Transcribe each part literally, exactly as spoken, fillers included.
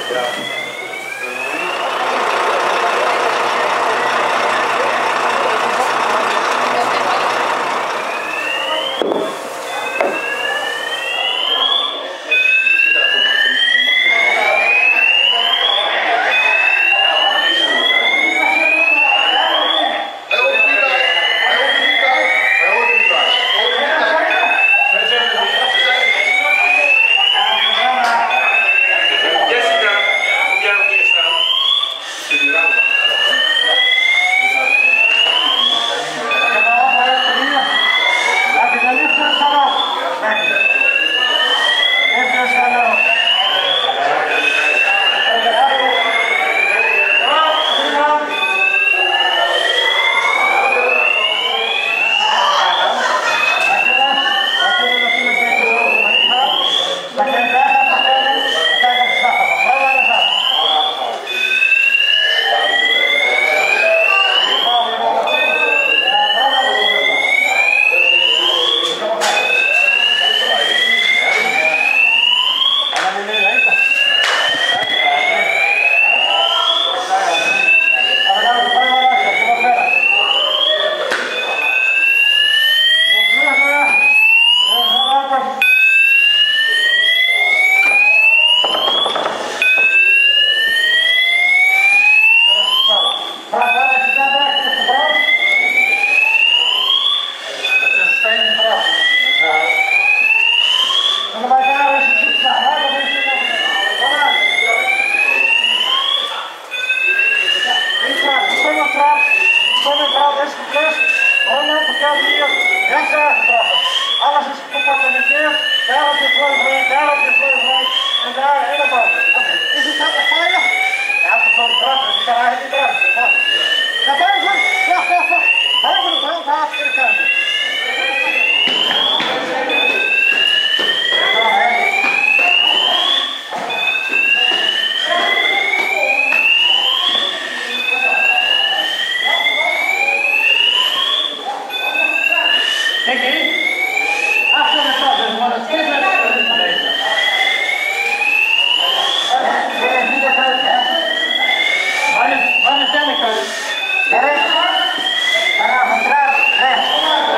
Alles is gecompartimenteerd. Daar op je vleugel, daar op je vleugel en daar helemaal. Okay. Is het dat veilig? Ja, het is gewoon de trap, dus je kan eigenlijk niet eruit. Naar boven, wacht even. Boven de brandhaven in de keuken. Kijk eens. Achter de stad, dus maar het is net bezig. Wanneer stel ik het? Rechts. Vanaf een trap, rechts.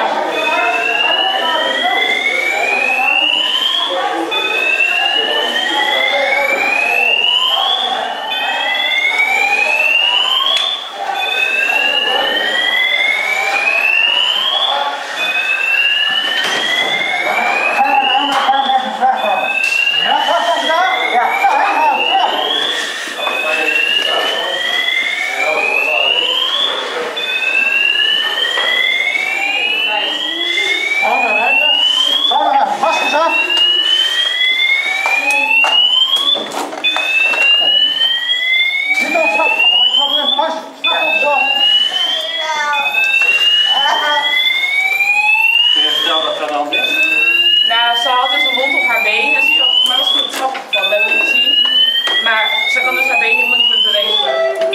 Nou, ze had dus een wond op haar been en ze zat, maar dat is goed trap gevallen, dat hebben we niet gezien. Maar ze kan dus haar been helemaal niet meer bewegen.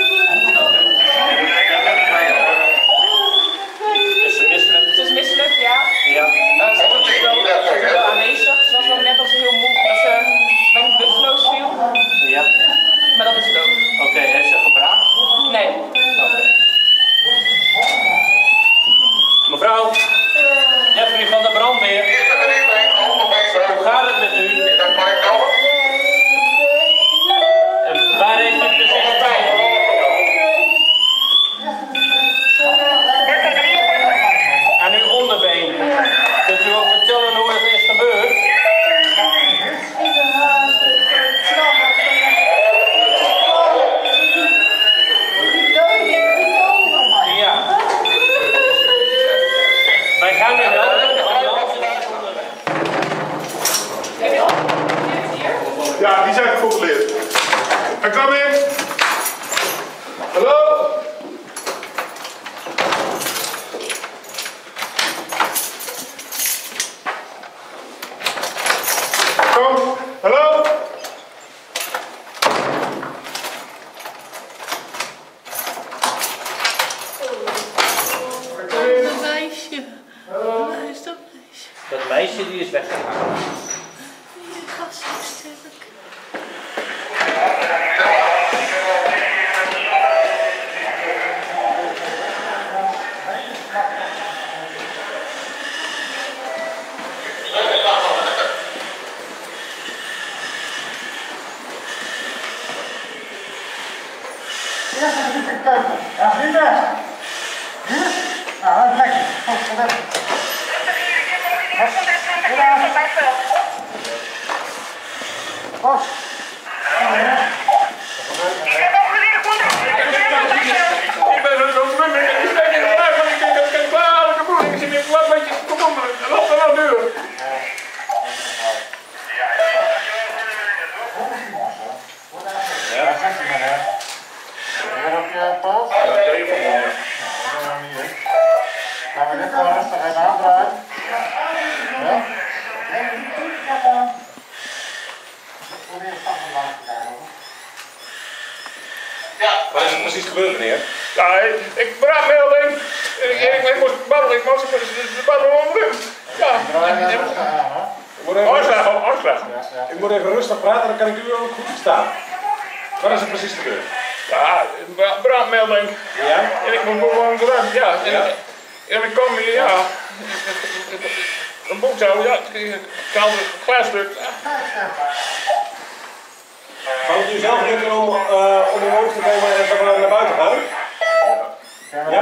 Is ze misselijk? Ze is misselijk, ja. Ja. Uh, ze was natuurlijk wel, wel aanwezig. Ze was wel net als heel moe dat ze bijna bewusteloos viel. Ja. Maar dat is het ook. Oké, okay, heeft ze gebraakt? Nee. Oké. Okay. Mevrouw, Jeffrey van de brandweer. Hoe gaat het met u? En waar heeft u precies pijn? Aan uw onderbeen. Kunt u ook vertellen hoe het is gebeurd? Ja. Wij gaan nu helpen. Ja, die zijn gecontroleerd. En kom in. Hallo? Kom. Hallo? Dat meisje. Waar is dat meisje? Dat meisje die is weggegaan. Die gast is sterk. Pas. Ik ben er zo druk mee. Ik steek in de ruimte, want ik denk dat ik een kwalijke voeding zit. Ik laat een beetje, kom op, loop er nou deur. Ja, zegt hij maar, hè. Weer op je poot. Ja, even mooi. Gaan we dit gewoon rustig even aandraaien. Ja? Probeer de stap van langs te krijgen. Ja, wat is er precies gebeurd, meneer? Ja, ik, ik braadmelding. Ik, ik, ik moest babbelen, ik moest de babbelen onderin. Ja. Oorslag, oorslag. Ik moet even rustig praten, dan kan ik u ook goed verstaan. Wat is er precies gebeurd? Ja, bra- braadmelding. Ja? En ik moet gewoon eruit, ja. En, Ja. en ik kom hier, ja. Een boekhouden, ja. Ik haal het glasstuk. Zou het u zelf lukken om, uh, om uw hoofd te nemen en dan naar buiten gaan? Ja?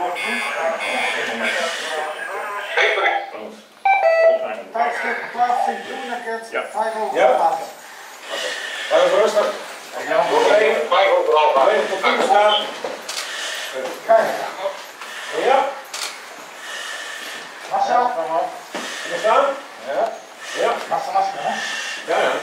Tijdstip geplaatst in Toenakket, Ja. vijf over Ja. acht. Ga even rustig. Alleen tot u staan. Kijk, Ja? Marcel. Hier staan? Ja. Ja? Marcel, Marcel, hè? Ja, ja.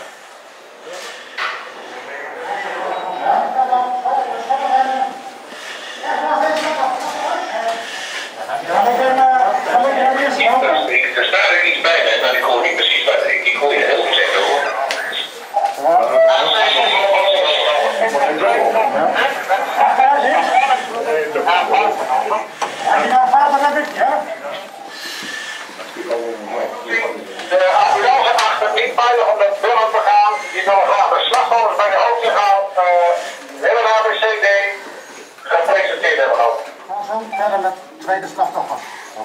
Ja, kom dan. Stop erin. Ja, kom maar, stop op. Ja, ik ben, eh, dan moet je hem eerst helpen. Ik, er staat er iets bij me, maar ik hoor niet precies wat. Ik, ik hoor je heel slecht hoor. Als je nou vader heb ik, ja? De ambulance achter niet veilig om naar binnen te gaan. Die willen graag de slachtoffers bij de hoogte gaan. Uh, willen naar A B C D gepresenteerd hebben gehad. Gaan zo verder met het tweede slachtoffer.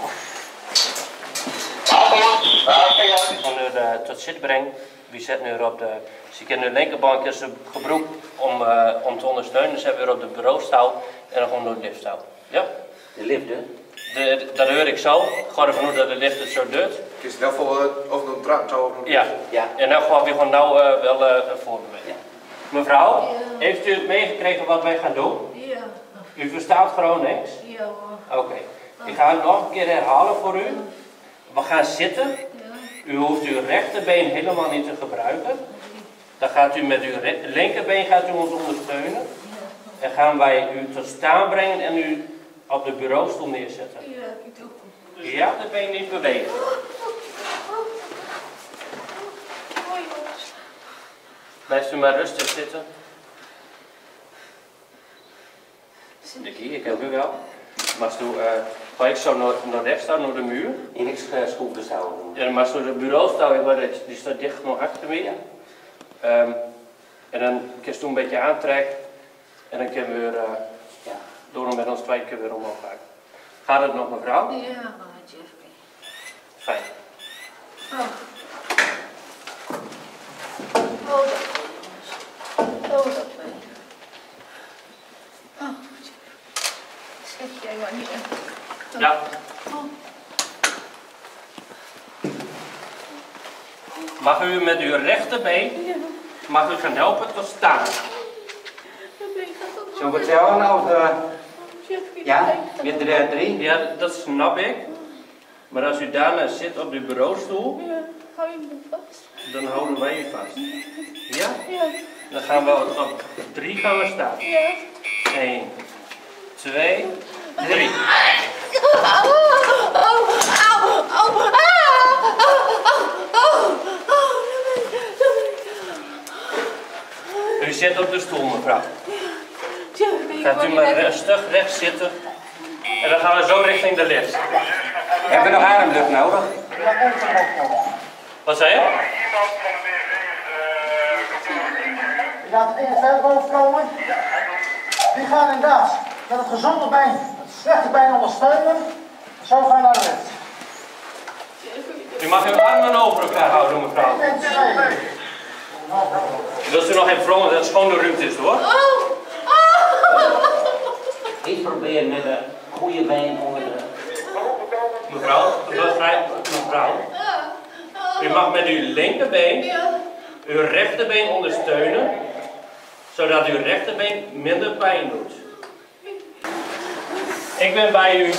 Ambulance, A C D. Om u uh, tot zit brengen. Wie zet nu op de. Ze kunnen de linkerbank is gebroek om, uh, om te ondersteunen. Ze hebben weer op de bureaustoel en dan gewoon door de lift houden. Ja? De lift, hè? De, de, dat hoor ik zo. Ik ga ervan uit dat de lift het zo doet. Is het wel voor of een trap zo? Ja. Ja. En dan gaan we gewoon nou uh, wel uh, voorbereiden. Ja. Mevrouw, Ja. heeft u het meegekregen wat wij gaan doen? Ja. U verstaat gewoon niks? Ja hoor. Oké. Ik ga het nog een keer herhalen voor u. We gaan zitten. Ja. U hoeft uw rechterbeen helemaal niet te gebruiken. Dan gaat u met uw linkerbeen gaat u ons ondersteunen. En gaan wij u tot staan brengen en u op de bureaustoel neerzetten. Ja, ik doe. Dus ja, de been niet bewegen. Hoi jongens. Blijft u maar rustig zitten. Ik hier, ik heb u wel. Maar u, uh, ga ik zo naar, naar rechts staan, naar de muur. In niks schroeven zouden. En maar zo de bureaustoel, die staat dicht genoeg achter me. Um, en dan kun je toen een beetje aantrekken. En dan kunnen we weer, uh, ja, door hem met ons twee keer weer omhoog gaan. Gaat het nog, mevrouw? Ja, maar Jeffrey. Fijn. Oh. Oh, dat weet jongens. Oh, dat weet ik. Oh, Jeffrey. Zet jij maar niet in. Ja. Oh. Mag u met uw rechterbeen, Ja, mag u gaan helpen tot staan. dat weet ik. Zullen we het vertellen of de... Oh, Jeffrey, Ja, dat weet ik. met de drie? Ja, dat snap ik. Maar als u daarna zit op de bureaustoel, Ja, hou je me vast. dan houden wij u vast. Ja? Ja, Dan gaan we op drie gaan we staan. ja. Eén, twee, drie. Oh, oh, oh, au, au, ah, oh, oh, oh, oh, U zit op de stoel, mevrouw. Jeffrey, Gaat u maar rustig rechts zitten. En dan gaan we zo richting de lift. Hebben we nog ademlucht nodig? Ja, komt er nog, jongens. Wat zei je? Je laat het in het velboven komen. Die gaan inderdaad met het gezonde been, het slechte been ondersteunen. Zo gaan we naar de lift. U mag uw armen over elkaar houden, mevrouw. En twee. Wilt u nog even vragen dat het schone ruimte is, hoor? Eens proberen met een goede been onder de... Mevrouw, begrijp, mevrouw. U mag met uw linkerbeen Ja. uw rechterbeen ondersteunen, zodat uw rechterbeen minder pijn doet. Ik ben bij u.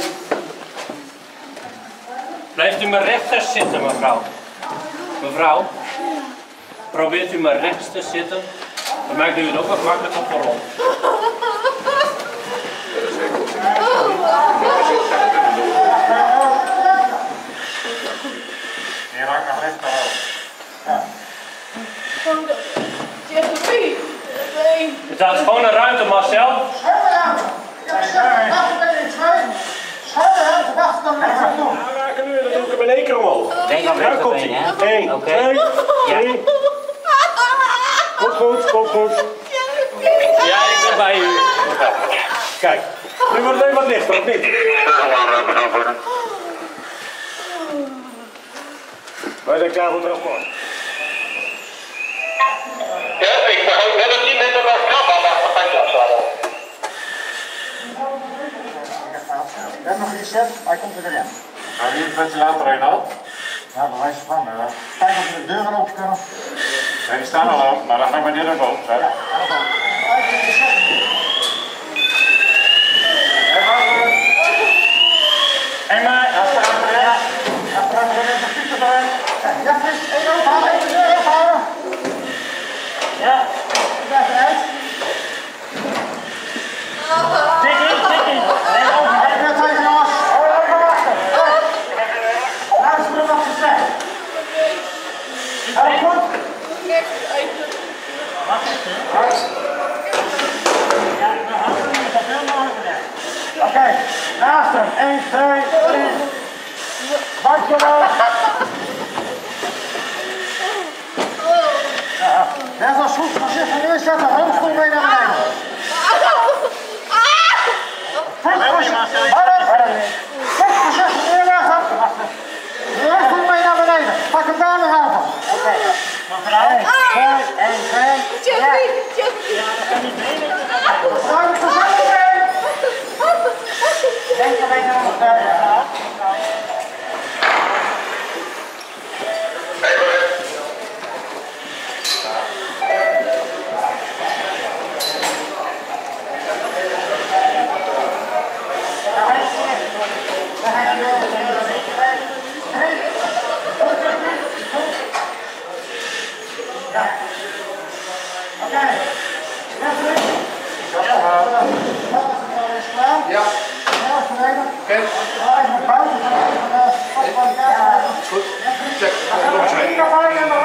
Blijft u maar rechts zitten, mevrouw. Mevrouw, probeert u maar rechts te zitten. Dan maakt u het ook wat makkelijker voor ons. Je raakt naar rechts naar hoog. Ja. Zeg de been. Been. Het staat gewoon een ruimte, Marcel. Nou, raken nu, dan doe ik hem in één keer omhoog. Denk aan Daar komt rechterbeen, hij. hè? één, Oké. twee, drie. Goed, goed, goed, goed. Ja, ik ben bij u. Kijk, nu wordt het even wat lichter, of niet? Wij zijn klaar voor transport. Ja, ik begrijp net dat die mensen wel knap aan de petje afslaan. We hebben nog iets zet, hij komt er weer in. Gaan we hier een ventilator heen al? Ja, bij wijze van. Uh, Kijk of we de deuren open kunnen. Nee, die staan al open, maar dan gaan we niet naar boven. Hè? En maar, achteraan erin. Achteraan erin, de fiets erin. Ja, Fris, één openhouden, één de deur openhouden. Ja, blijf eruit. Tikkie, tikkie. Nee, overheid, weer tegen jongens. Oh, even wachten. Luisteren wat ze zeggen. Alles goed? Wacht even. Ja, dan houden we niet zoveel mogelijk weg. Oké, naast hem. één, twee, drie. Dankjewel. Ja, net als goed. Als je van eerst zet de rolstoel mee naar beneden. Goed, als je... Goed, als je van neerleggen. De rolstoel mee naar beneden. Pak hem daar weer aan. Oké. Mevrouw. één, twee, één, twee. Jeffrey, Jeffrey. Ja, dat kan niet beneden. Zou ik verzamelen mee? Denk er mee naar beneden. Ja. Oké. Goed. Check.